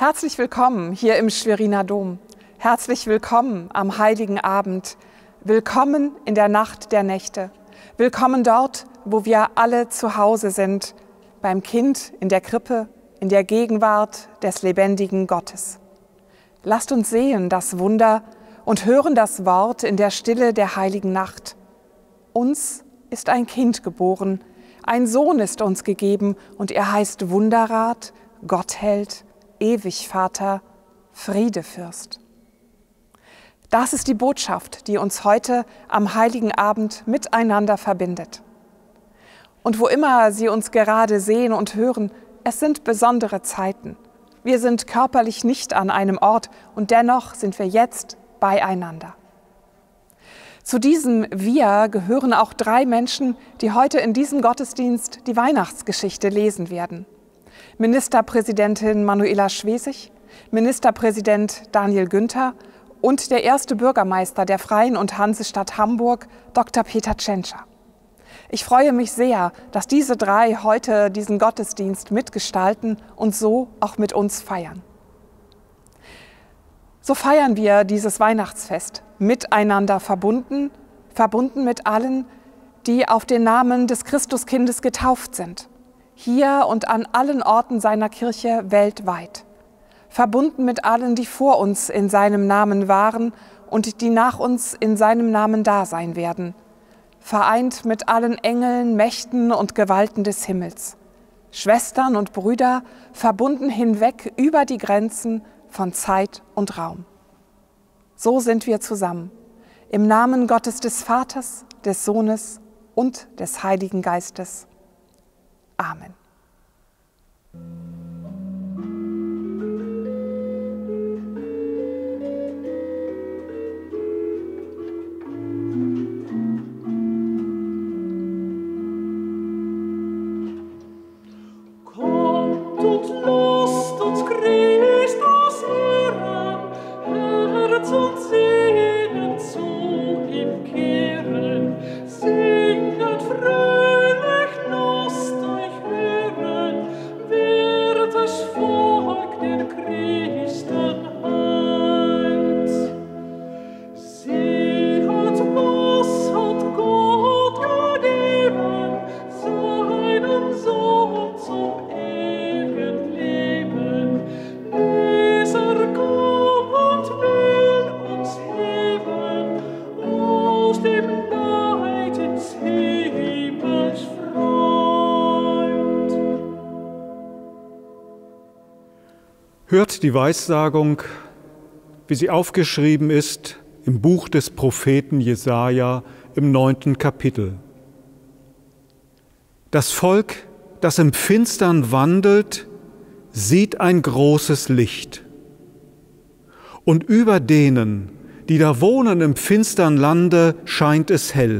Herzlich willkommen hier im Schweriner Dom. Herzlich willkommen am Heiligen Abend. Willkommen in der Nacht der Nächte. Willkommen dort, wo wir alle zu Hause sind, beim Kind in der Krippe, in der Gegenwart des lebendigen Gottes. Lasst uns sehen das Wunder und hören das Wort in der Stille der heiligen Nacht. Uns ist ein Kind geboren, ein Sohn ist uns gegeben und er heißt Wunderrat, Gottheld, Ewigvater, Friedefürst. Das ist die Botschaft, die uns heute am Heiligen Abend miteinander verbindet. Und wo immer Sie uns gerade sehen und hören, es sind besondere Zeiten. Wir sind körperlich nicht an einem Ort und dennoch sind wir jetzt beieinander. Zu diesem Wir gehören auch 3 Menschen, die heute in diesem Gottesdienst die Weihnachtsgeschichte lesen werden. Ministerpräsidentin Manuela Schwesig, Ministerpräsident Daniel Günther und der erste Bürgermeister der Freien und Hansestadt Hamburg, Dr. Peter Tschentscher. Ich freue mich sehr, dass diese 3 heute diesen Gottesdienst mitgestalten und so auch mit uns feiern. So feiern wir dieses Weihnachtsfest miteinander verbunden, verbunden mit allen, die auf den Namen des Christuskindes getauft sind. Hier und an allen Orten seiner Kirche weltweit. Verbunden mit allen, die vor uns in seinem Namen waren und die nach uns in seinem Namen da sein werden. Vereint mit allen Engeln, Mächten und Gewalten des Himmels. Schwestern und Brüder, verbunden hinweg über die Grenzen von Zeit und Raum. So sind wir zusammen. Im Namen Gottes des Vaters, des Sohnes und des Heiligen Geistes. Amen. Kommt und lasst uns Christus ehren, Herz und Seelen zu ihm kehren, singet fröhlich, lasst euch hören, wird das Volk den Christen heilt. Seht, was hat Gott gegeben, seinen Sohn zum ewigen Leben, bis kam und will uns heben, aus dem Leid ins Himmels Freund. Hört die Weissagung, wie sie aufgeschrieben ist im Buch des Propheten Jesaja im 9. Kapitel. Das Volk, das im Finstern wandelt, sieht ein großes Licht. Und über denen, die da wohnen im finstern Lande, scheint es hell.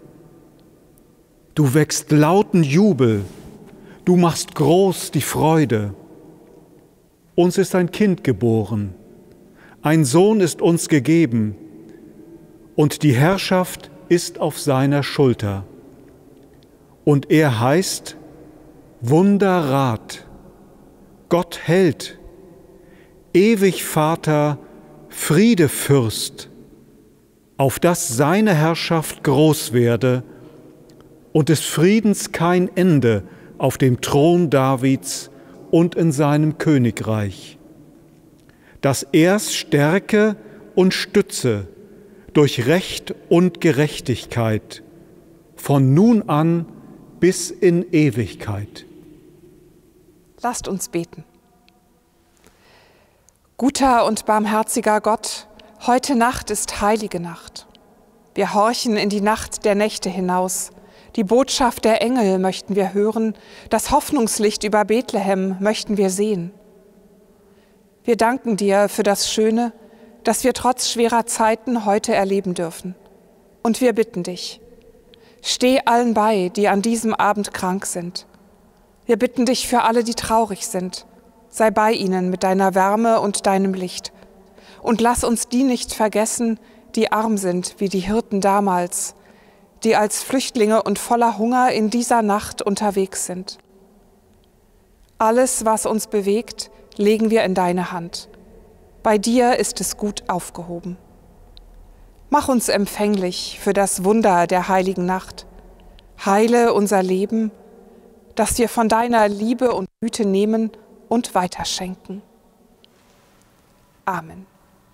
Du wächst lauten Jubel, du machst groß die Freude. Uns ist ein Kind geboren, ein Sohn ist uns gegeben, und die Herrschaft ist auf seiner Schulter. Und er heißt Wunderrat, Gottheld, Ewigvater, Friedefürst, auf dass seine Herrschaft groß werde und des Friedens kein Ende auf dem Thron Davids und in seinem Königreich, dass er's stärke und stütze durch Recht und Gerechtigkeit, von nun an bis in Ewigkeit. Lasst uns beten. Guter und barmherziger Gott, heute Nacht ist heilige Nacht. Wir horchen in die Nacht der Nächte hinaus. Die Botschaft der Engel möchten wir hören, das Hoffnungslicht über Bethlehem möchten wir sehen. Wir danken dir für das Schöne, das wir trotz schwerer Zeiten heute erleben dürfen. Und wir bitten dich, steh allen bei, die an diesem Abend krank sind. Wir bitten dich für alle, die traurig sind. Sei bei ihnen mit deiner Wärme und deinem Licht. Und lass uns die nicht vergessen, die arm sind wie die Hirten damals, die als Flüchtlinge und voller Hunger in dieser Nacht unterwegs sind. Alles, was uns bewegt, legen wir in deine Hand. Bei dir ist es gut aufgehoben. Mach uns empfänglich für das Wunder der heiligen Nacht. Heile unser Leben, dass wir von deiner Liebe und Güte nehmen und weiterschenken. Amen.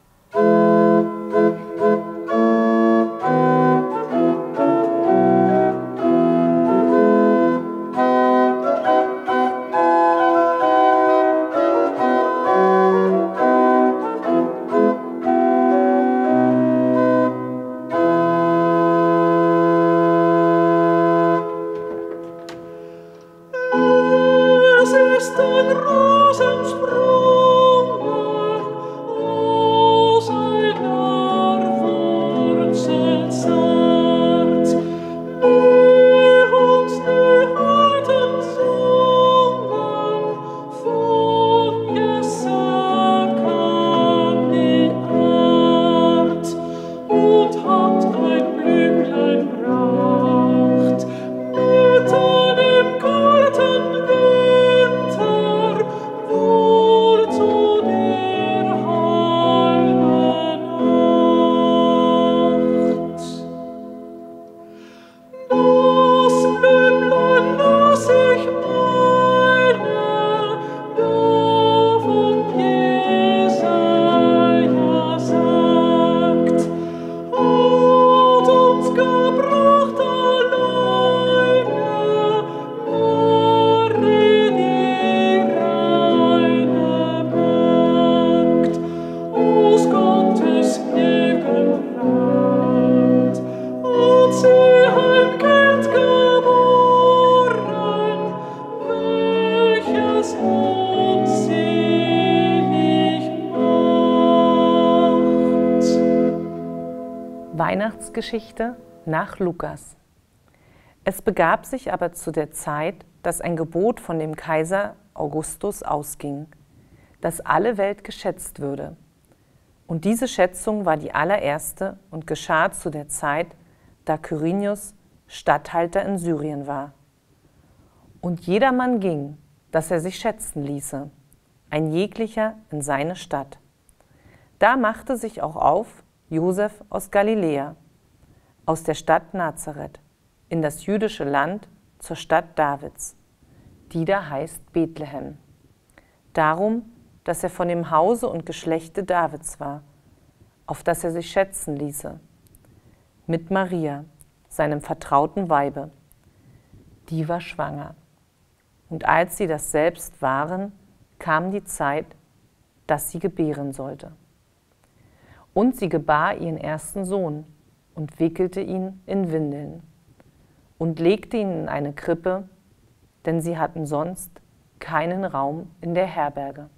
Weihnachtsgeschichte nach Lukas. Es begab sich aber zu der Zeit, dass ein Gebot von dem Kaiser Augustus ausging, dass alle Welt geschätzt würde. Und diese Schätzung war die allererste und geschah zu der Zeit, da Quirinius Statthalter in Syrien war. Und jedermann ging, dass er sich schätzen ließe, ein jeglicher in seine Stadt. Da machte sich auch auf Josef aus Galiläa, aus der Stadt Nazareth, in das jüdische Land zur Stadt Davids, die da heißt Bethlehem. Darum, dass er von dem Hause und Geschlechte Davids war, auf das er sich schätzen ließe, mit Maria, seinem vertrauten Weibe. Die war schwanger. Und als sie das selbst waren, kam die Zeit, dass sie gebären sollte. Und sie gebar ihren ersten Sohn und wickelte ihn in Windeln und legte ihn in eine Krippe, denn sie hatten sonst keinen Raum in der Herberge.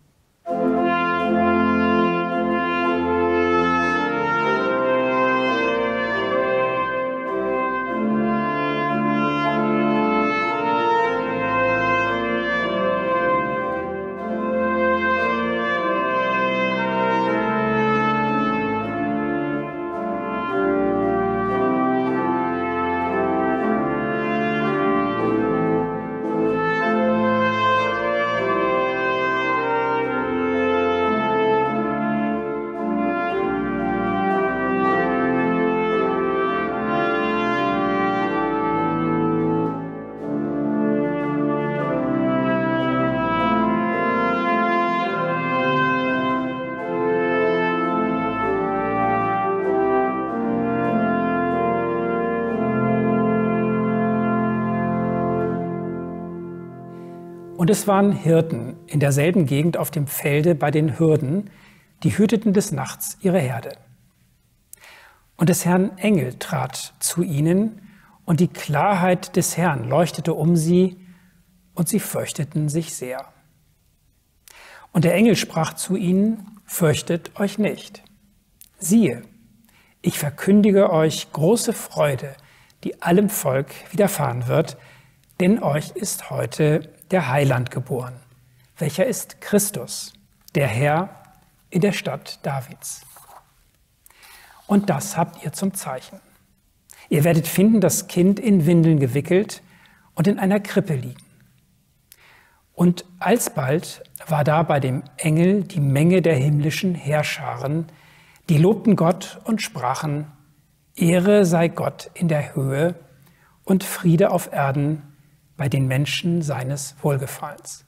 Und es waren Hirten in derselben Gegend auf dem Felde bei den Hürden, die hüteten des Nachts ihre Herde. Und des Herrn Engel trat zu ihnen, und die Klarheit des Herrn leuchtete um sie, und sie fürchteten sich sehr. Und der Engel sprach zu ihnen: Fürchtet euch nicht. Siehe, ich verkündige euch große Freude, die allem Volk widerfahren wird, denn euch ist heute der Heiland geboren, welcher ist Christus, der Herr in der Stadt Davids. Und das habt ihr zum Zeichen. Ihr werdet finden, das Kind in Windeln gewickelt und in einer Krippe liegen. Und alsbald war da bei dem Engel die Menge der himmlischen Heerscharen, die lobten Gott und sprachen: Ehre sei Gott in der Höhe und Friede auf Erden bei den Menschen seines Wohlgefallens.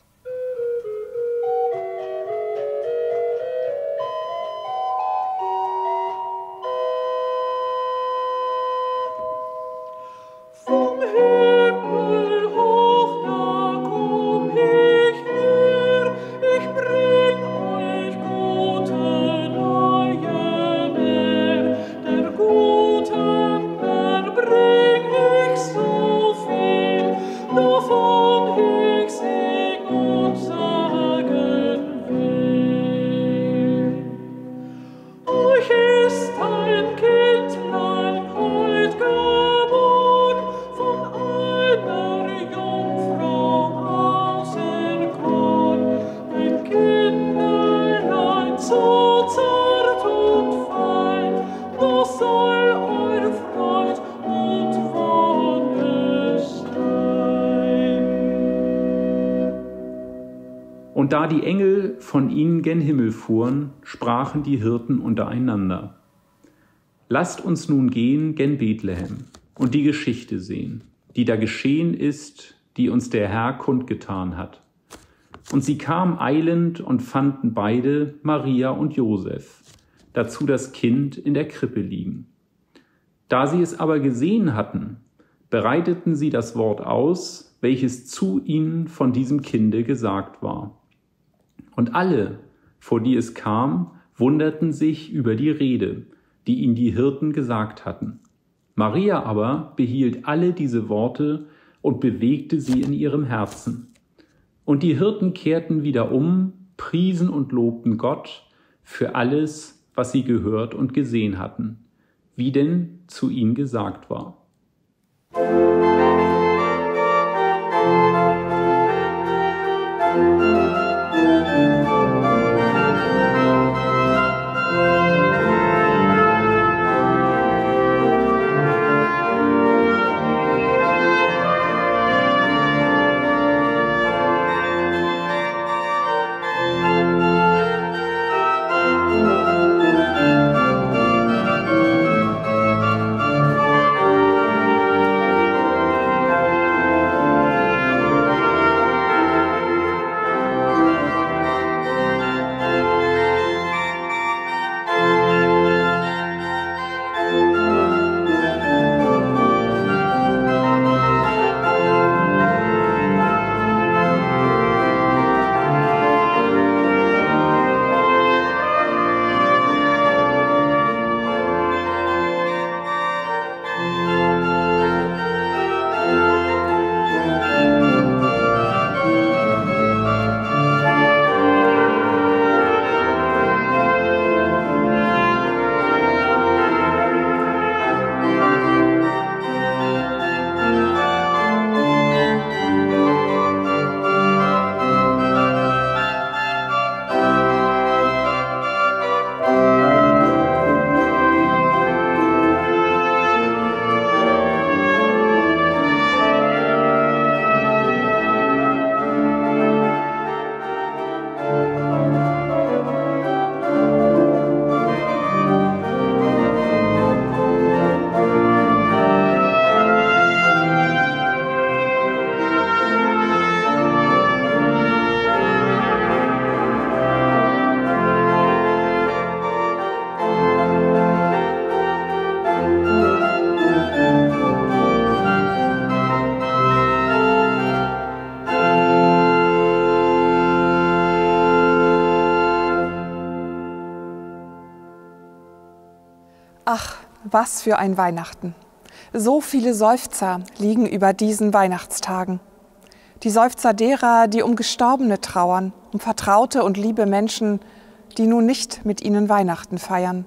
Vom Himmel hoch, da komm ich her, ich bring euch gute neue Mehr. Der guten Mehr bring ich so viel, davon ich sing und sagen will. Euch ist ein Kindlein heut geboren, von einer Jungfrau auserkoren. Ein Kindlein so zart und fein, das soll eure Freud und Wonne sein. Und da die Engel von ihnen gen Himmel fuhren, sprachen die Hirten untereinander: Lasst uns nun gehen gen Bethlehem und die Geschichte sehen, die da geschehen ist, die uns der Herr kundgetan hat. Und sie kamen eilend und fanden beide, Maria und Josef, dazu das Kind in der Krippe liegen. Da sie es aber gesehen hatten, bereiteten sie das Wort aus, welches zu ihnen von diesem Kinde gesagt war. Und alle, vor die es kam, wunderten sich über die Rede, die ihnen die Hirten gesagt hatten. Maria aber behielt alle diese Worte und bewegte sie in ihrem Herzen. Und die Hirten kehrten wieder um, priesen und lobten Gott für alles, was sie gehört und gesehen hatten, wie denn zu ihnen gesagt war. Ach, was für ein Weihnachten! So viele Seufzer liegen über diesen Weihnachtstagen. Die Seufzer derer, die um Gestorbene trauern, um vertraute und liebe Menschen, die nun nicht mit ihnen Weihnachten feiern.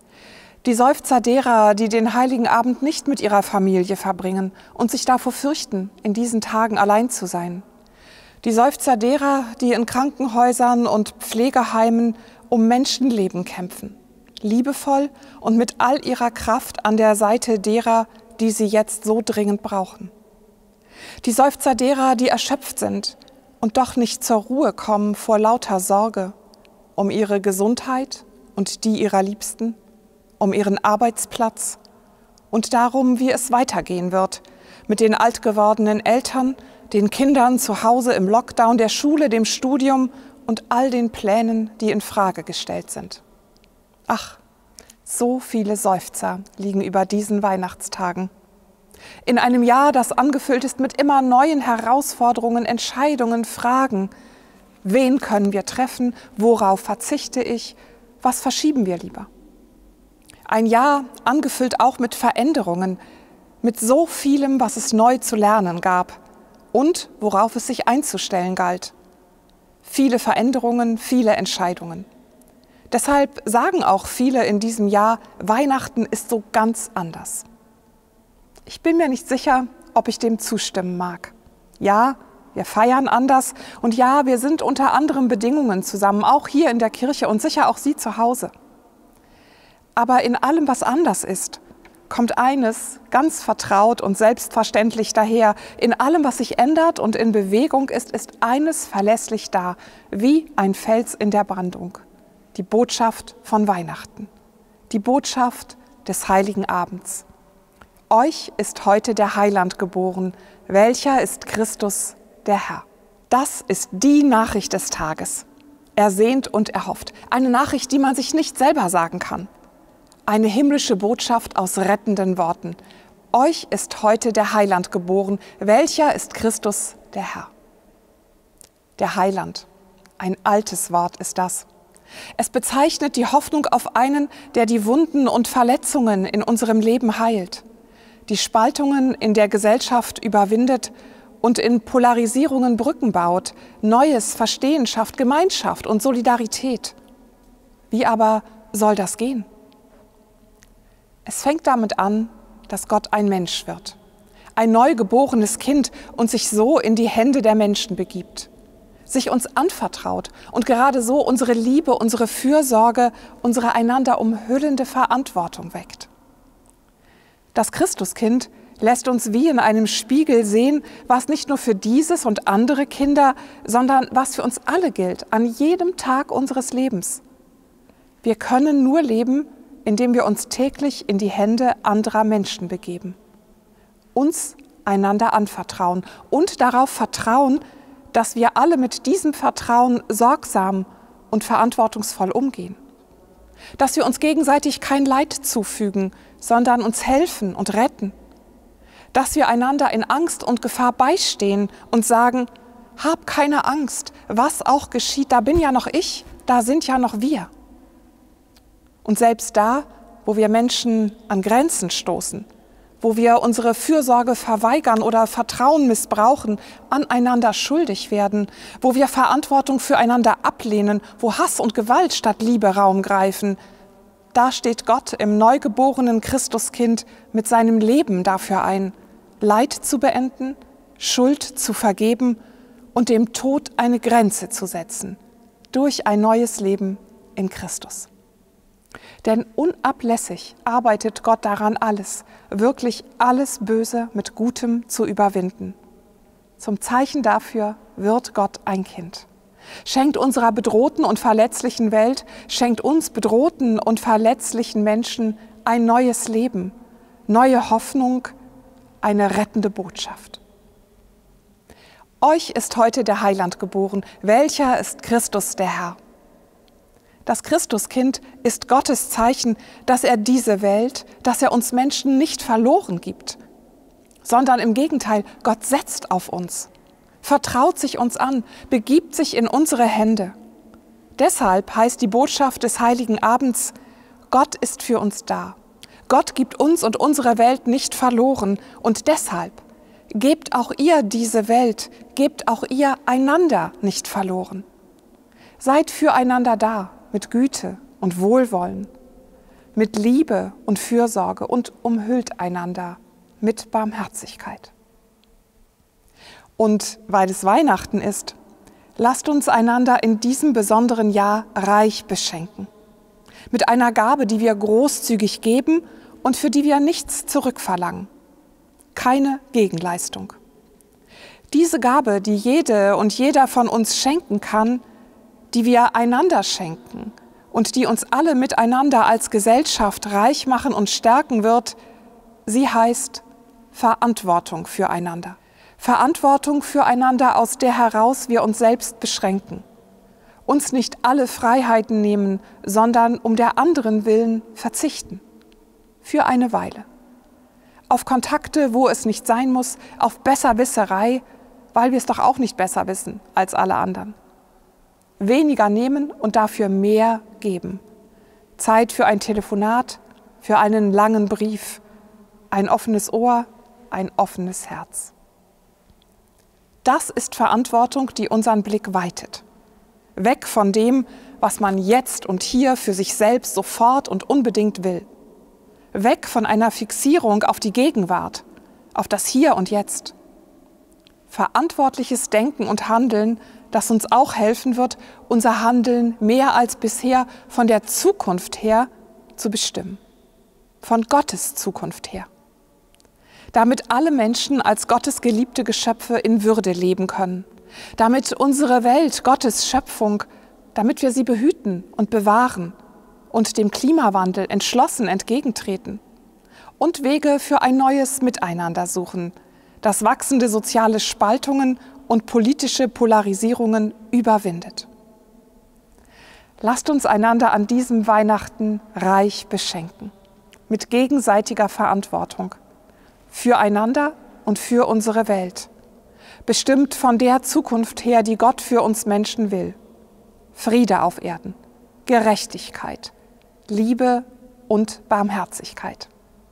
Die Seufzer derer, die den Heiligen Abend nicht mit ihrer Familie verbringen und sich davor fürchten, in diesen Tagen allein zu sein. Die Seufzer derer, die in Krankenhäusern und Pflegeheimen um Menschenleben kämpfen, liebevoll und mit all ihrer Kraft an der Seite derer, die sie jetzt so dringend brauchen. Die Seufzer derer, die erschöpft sind, und doch nicht zur Ruhe kommen vor lauter Sorge um ihre Gesundheit und die ihrer Liebsten, um ihren Arbeitsplatz und darum, wie es weitergehen wird mit den alt gewordenen Eltern, den Kindern zu Hause im Lockdown, der Schule, dem Studium und all den Plänen, die in Frage gestellt sind. Ach, so viele Seufzer liegen über diesen Weihnachtstagen. In einem Jahr, das angefüllt ist mit immer neuen Herausforderungen, Entscheidungen, Fragen. Wen können wir treffen? Worauf verzichte ich? Was verschieben wir lieber? Ein Jahr angefüllt auch mit Veränderungen, mit so vielem, was es neu zu lernen gab und worauf es sich einzustellen galt. Viele Veränderungen, viele Entscheidungen. Deshalb sagen auch viele in diesem Jahr, Weihnachten ist so ganz anders. Ich bin mir nicht sicher, ob ich dem zustimmen mag. Ja, wir feiern anders und ja, wir sind unter anderen Bedingungen zusammen, auch hier in der Kirche und sicher auch Sie zu Hause. Aber in allem, was anders ist, kommt eines ganz vertraut und selbstverständlich daher. In allem, was sich ändert und in Bewegung ist, ist eines verlässlich da, wie ein Fels in der Brandung. Die Botschaft von Weihnachten, die Botschaft des Heiligen Abends. Euch ist heute der Heiland geboren, welcher ist Christus, der Herr. Das ist die Nachricht des Tages, ersehnt und erhofft. Eine Nachricht, die man sich nicht selber sagen kann. Eine himmlische Botschaft aus rettenden Worten. Euch ist heute der Heiland geboren, welcher ist Christus, der Herr. Der Heiland, ein altes Wort ist das. Es bezeichnet die Hoffnung auf einen, der die Wunden und Verletzungen in unserem Leben heilt, die Spaltungen in der Gesellschaft überwindet und in Polarisierungen Brücken baut, Neues Verstehen schafft, Gemeinschaft und Solidarität. Wie aber soll das gehen? Es fängt damit an, dass Gott ein Mensch wird, ein neugeborenes Kind und sich so in die Hände der Menschen begibt, sich uns anvertraut und gerade so unsere Liebe, unsere Fürsorge, unsere einander umhüllende Verantwortung weckt. Das Christuskind lässt uns wie in einem Spiegel sehen, was nicht nur für dieses und andere Kinder, sondern was für uns alle gilt, an jedem Tag unseres Lebens. Wir können nur leben, indem wir uns täglich in die Hände anderer Menschen begeben, uns einander anvertrauen und darauf vertrauen, dass wir alle mit diesem Vertrauen sorgsam und verantwortungsvoll umgehen. Dass wir uns gegenseitig kein Leid zufügen, sondern uns helfen und retten. Dass wir einander in Angst und Gefahr beistehen und sagen, hab keine Angst, was auch geschieht, da bin ja noch ich, da sind ja noch wir. Und selbst da, wo wir Menschen an Grenzen stoßen, wo wir unsere Fürsorge verweigern oder Vertrauen missbrauchen, aneinander schuldig werden, wo wir Verantwortung füreinander ablehnen, wo Hass und Gewalt statt Liebe Raum greifen, da steht Gott im neugeborenen Christuskind mit seinem Leben dafür ein, Leid zu beenden, Schuld zu vergeben und dem Tod eine Grenze zu setzen, durch ein neues Leben in Christus. Denn unablässig arbeitet Gott daran, alles, wirklich alles Böse mit Gutem zu überwinden. Zum Zeichen dafür wird Gott ein Kind. Schenkt unserer bedrohten und verletzlichen Welt, schenkt uns bedrohten und verletzlichen Menschen ein neues Leben, neue Hoffnung, eine rettende Botschaft. Euch ist heute der Heiland geboren, welcher ist Christus der Herr. Das Christuskind ist Gottes Zeichen, dass er diese Welt, dass er uns Menschen nicht verloren gibt, sondern im Gegenteil, Gott setzt auf uns, vertraut sich uns an, begibt sich in unsere Hände. Deshalb heißt die Botschaft des Heiligen Abends, Gott ist für uns da. Gott gibt uns und unsere Welt nicht verloren und deshalb gebt auch ihr diese Welt, gebt auch ihr einander nicht verloren. Seid füreinander da, mit Güte und Wohlwollen, mit Liebe und Fürsorge und umhüllt einander mit Barmherzigkeit. Und weil es Weihnachten ist, lasst uns einander in diesem besonderen Jahr reich beschenken. Mit einer Gabe, die wir großzügig geben und für die wir nichts zurückverlangen. Keine Gegenleistung. Diese Gabe, die jede und jeder von uns schenken kann, die wir einander schenken und die uns alle miteinander als Gesellschaft reich machen und stärken wird, sie heißt Verantwortung füreinander. Verantwortung füreinander, aus der heraus wir uns selbst beschränken, uns nicht alle Freiheiten nehmen, sondern um der anderen willen verzichten. Für eine Weile. Auf Kontakte, wo es nicht sein muss, auf Besserwisserei, weil wir es doch auch nicht besser wissen als alle anderen. Weniger nehmen und dafür mehr geben. Zeit für ein Telefonat, für einen langen Brief, ein offenes Ohr, ein offenes Herz. Das ist Verantwortung, die unseren Blick weitet. Weg von dem, was man jetzt und hier für sich selbst sofort und unbedingt will. Weg von einer Fixierung auf die Gegenwart, auf das Hier und Jetzt. Verantwortliches Denken und Handeln, das uns auch helfen wird, unser Handeln mehr als bisher von der Zukunft her zu bestimmen. Von Gottes Zukunft her. Damit alle Menschen als Gottes geliebte Geschöpfe in Würde leben können. Damit unsere Welt, Gottes Schöpfung, damit wir sie behüten und bewahren und dem Klimawandel entschlossen entgegentreten. Und Wege für ein neues Miteinander suchen, das wachsende soziale Spaltungen und politische Polarisierungen überwindet. Lasst uns einander an diesem Weihnachten reich beschenken, mit gegenseitiger Verantwortung, füreinander und für unsere Welt, bestimmt von der Zukunft her, die Gott für uns Menschen will. Friede auf Erden, Gerechtigkeit, Liebe und Barmherzigkeit.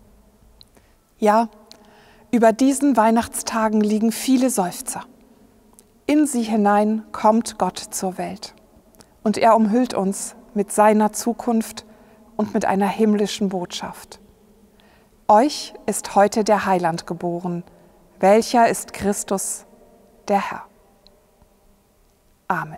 Ja, über diesen Weihnachtstagen liegen viele Seufzer. In sie hinein kommt Gott zur Welt und er umhüllt uns mit seiner Zukunft und mit einer himmlischen Botschaft. Euch ist heute der Heiland geboren, welcher ist Christus, der Herr. Amen.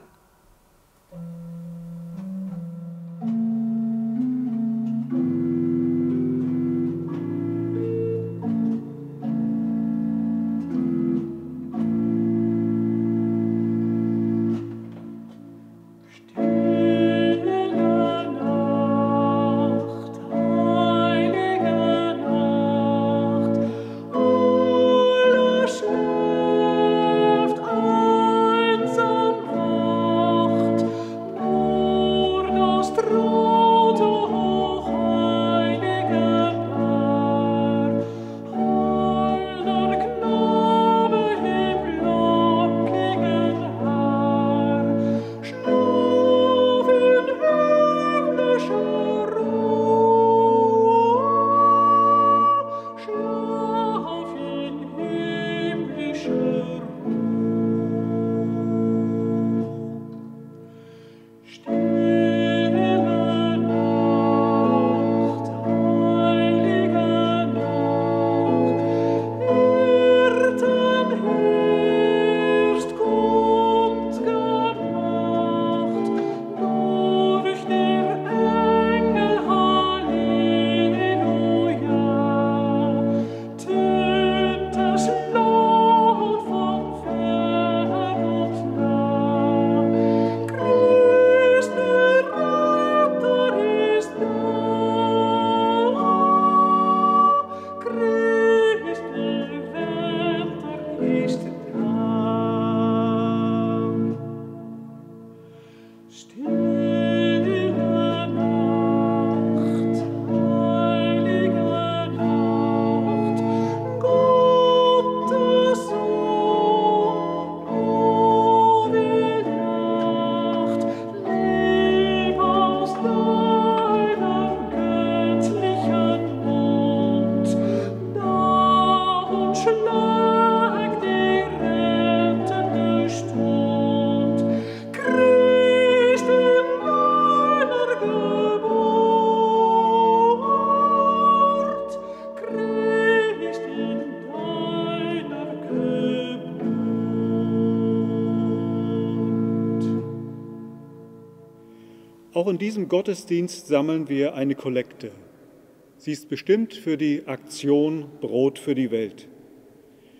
Auch in diesem Gottesdienst sammeln wir eine Kollekte. Sie ist bestimmt für die Aktion Brot für die Welt.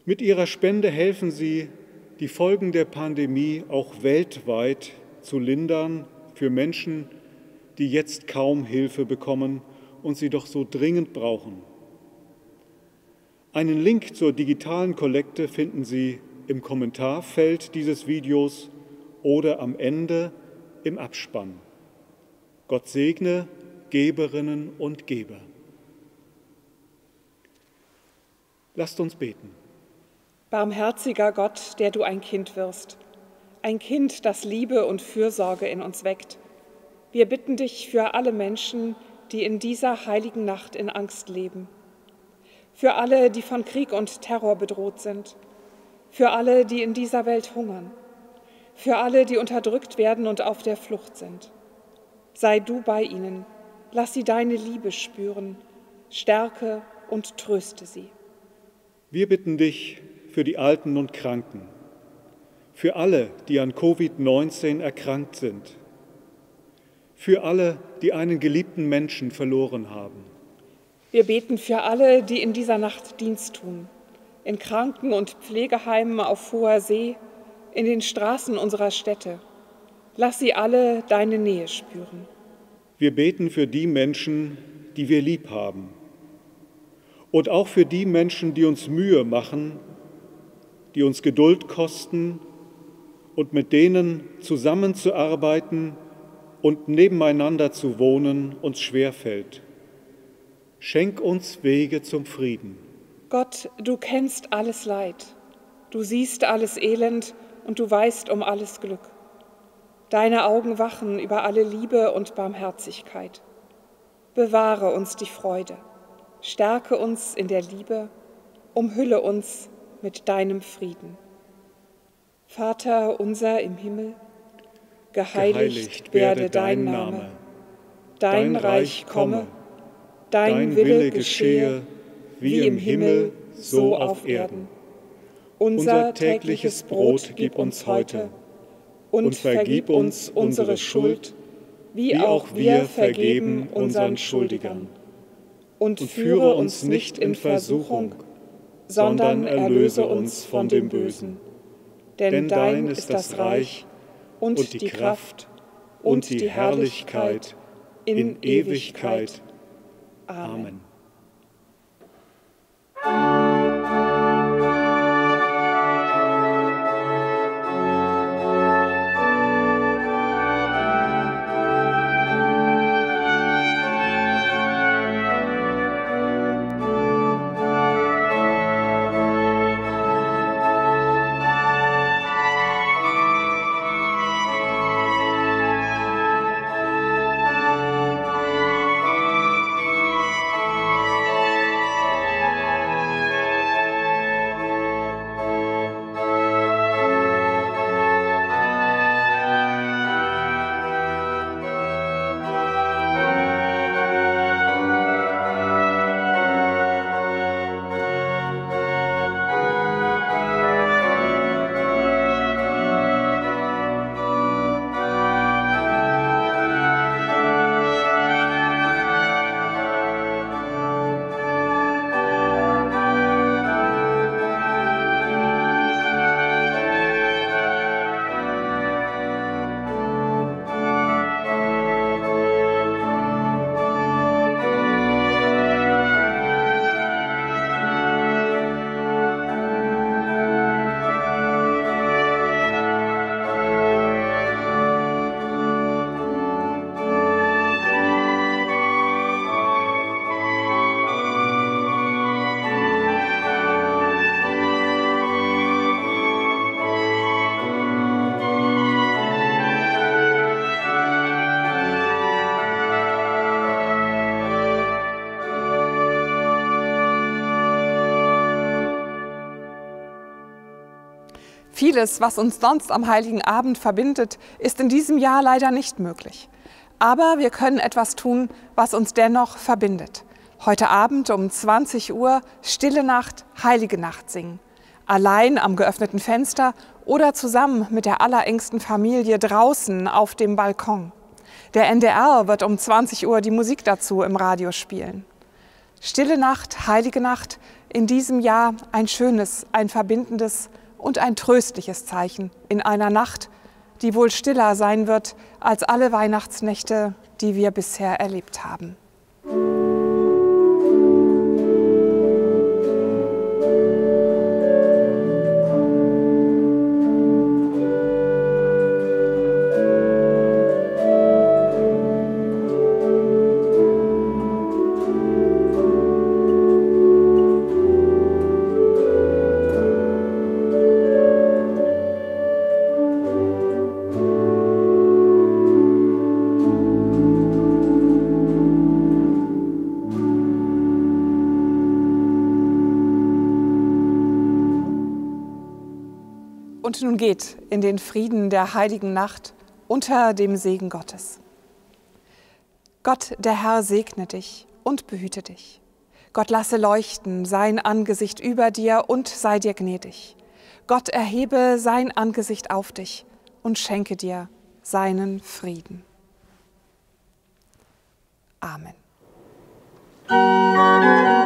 Mit ihrer Spende helfen Sie, die Folgen der Pandemie auch weltweit zu lindern für Menschen, die jetzt kaum Hilfe bekommen und sie doch so dringend brauchen. Einen Link zur digitalen Kollekte finden Sie im Kommentarfeld dieses Videos oder am Ende im Abspann. Gott segne Geberinnen und Geber. Lasst uns beten. Barmherziger Gott, der du ein Kind wirst, ein Kind, das Liebe und Fürsorge in uns weckt. Wir bitten dich für alle Menschen, die in dieser heiligen Nacht in Angst leben. Für alle, die von Krieg und Terror bedroht sind. Für alle, die in dieser Welt hungern. Für alle, die unterdrückt werden und auf der Flucht sind. Sei du bei ihnen, lass sie deine Liebe spüren, stärke und tröste sie. Wir bitten dich für die Alten und Kranken, für alle, die an Covid-19 erkrankt sind, für alle, die einen geliebten Menschen verloren haben. Wir beten für alle, die in dieser Nacht Dienst tun, in Kranken- und Pflegeheimen auf hoher See, in den Straßen unserer Städte. Lass sie alle deine Nähe spüren. Wir beten für die Menschen, die wir lieb haben, und auch für die Menschen, die uns Mühe machen, die uns Geduld kosten und mit denen zusammenzuarbeiten und nebeneinander zu wohnen uns schwerfällt. Schenk uns Wege zum Frieden. Gott, du kennst alles Leid, du siehst alles Elend und du weißt um alles Glück. Deine Augen wachen über alle Liebe und Barmherzigkeit. Bewahre uns die Freude, stärke uns in der Liebe, umhülle uns mit deinem Frieden. Vater unser im Himmel, geheiligt werde dein Name, dein Reich komme, dein Wille geschehe, wie im Himmel, so auf Erden. Unser tägliches Brot gib uns heute und vergib uns unsere Schuld, wie auch wir vergeben unseren Schuldigern. Und führe uns nicht in Versuchung, sondern erlöse uns von dem Bösen. Denn dein ist das Reich und die Kraft und die Herrlichkeit in Ewigkeit. Amen. Vieles, was uns sonst am Heiligen Abend verbindet, ist in diesem Jahr leider nicht möglich. Aber wir können etwas tun, was uns dennoch verbindet. Heute Abend um 20 Uhr Stille Nacht, Heilige Nacht singen. Allein am geöffneten Fenster oder zusammen mit der allerengsten Familie draußen auf dem Balkon. Der NDR wird um 20 Uhr die Musik dazu im Radio spielen. Stille Nacht, Heilige Nacht in diesem Jahr ein schönes, ein verbindendes und ein tröstliches Zeichen in einer Nacht, die wohl stiller sein wird als alle Weihnachtsnächte, die wir bisher erlebt haben. Und nun geht in den Frieden der heiligen Nacht unter dem Segen Gottes. Gott, der Herr, segne dich und behüte dich. Gott lasse leuchten sein Angesicht über dir und sei dir gnädig. Gott erhebe sein Angesicht auf dich und schenke dir seinen Frieden. Amen.